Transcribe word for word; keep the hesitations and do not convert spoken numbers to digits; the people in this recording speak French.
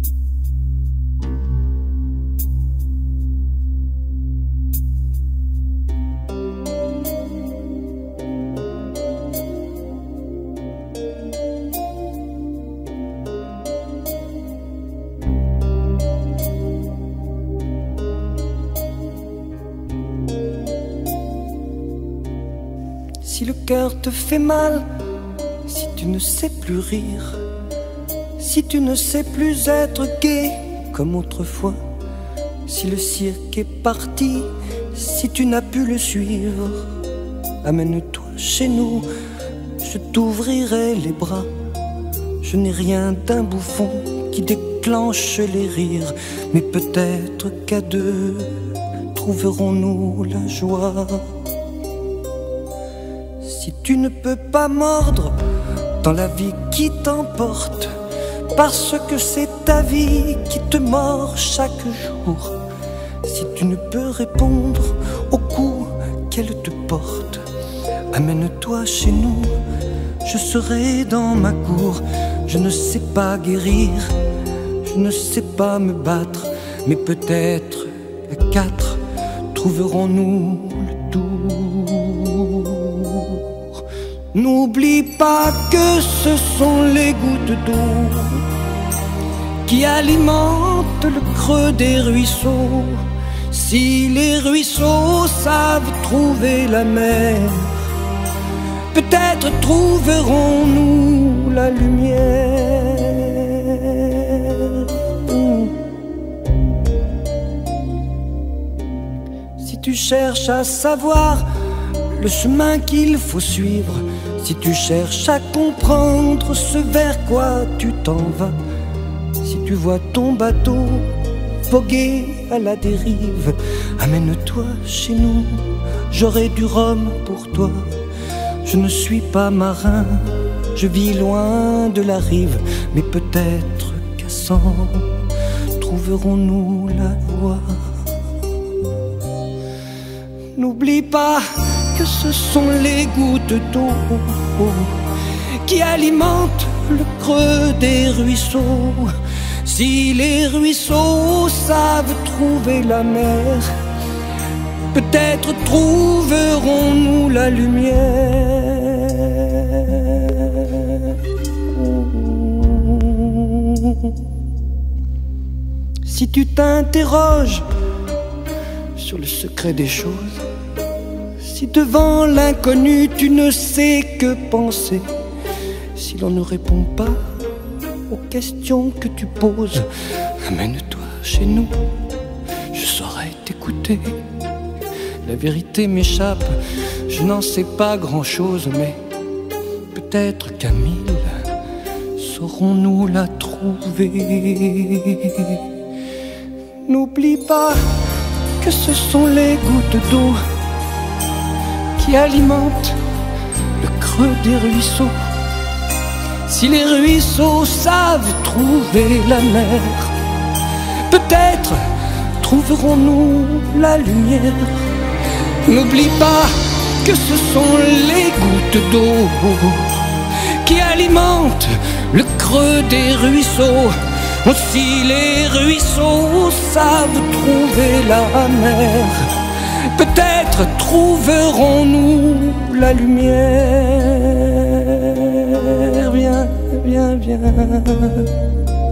Si le cœur te fait mal, si tu ne sais plus rire, si tu ne sais plus être gai comme autrefois, si le cirque est parti, si tu n'as pu le suivre, amène-toi chez nous, je t'ouvrirai les bras. Je n'ai rien d'un bouffon qui déclenche les rires, mais peut-être qu'à deux trouverons-nous la joie. Si tu ne peux pas mordre dans la vie qui t'emporte, parce que c'est ta vie qui te mord chaque jour, si tu ne peux répondre au coup qu'elle te porte, amène-toi chez nous, je serai dans ma cour. Je ne sais pas guérir, je ne sais pas me battre, mais peut-être à quatre trouverons-nous le tour. N'oublie pas que ce sont les gouttes d'eau qui alimentent le creux des ruisseaux. Si les ruisseaux savent trouver la mer, peut-être trouverons-nous la lumière. Si tu cherches à savoir le chemin qu'il faut suivre, si tu cherches à comprendre ce vers quoi tu t'en vas, si tu vois ton bateau voguer à la dérive, amène-toi chez nous, j'aurai du rhum pour toi. Je ne suis pas marin, je vis loin de la rive, mais peut-être qu'à cent trouverons-nous la voie. N'oublie pas que ce sont les gouttes d'eau qui alimentent le creux des ruisseaux. Si les ruisseaux savent trouver la mer, peut-être trouverons-nous la lumière. Si tu t'interroges sur le secret des choses, si devant l'inconnu tu ne sais que penser, si l'on ne répond pas aux questions que tu poses, amène-toi chez nous, je saurai t'écouter. La vérité m'échappe, je n'en sais pas grand-chose, mais peut-être qu'à mille saurons-nous la trouver. N'oublie pas que ce sont les gouttes d'eau qui alimentent le creux des ruisseaux. Si les ruisseaux savent trouver la mer, peut-être trouverons-nous la lumière. N'oublie pas que ce sont les gouttes d'eau qui alimentent le creux des ruisseaux. Si les ruisseaux savent trouver la mer, peut-être trouverons-nous la lumière. Viens, viens, viens.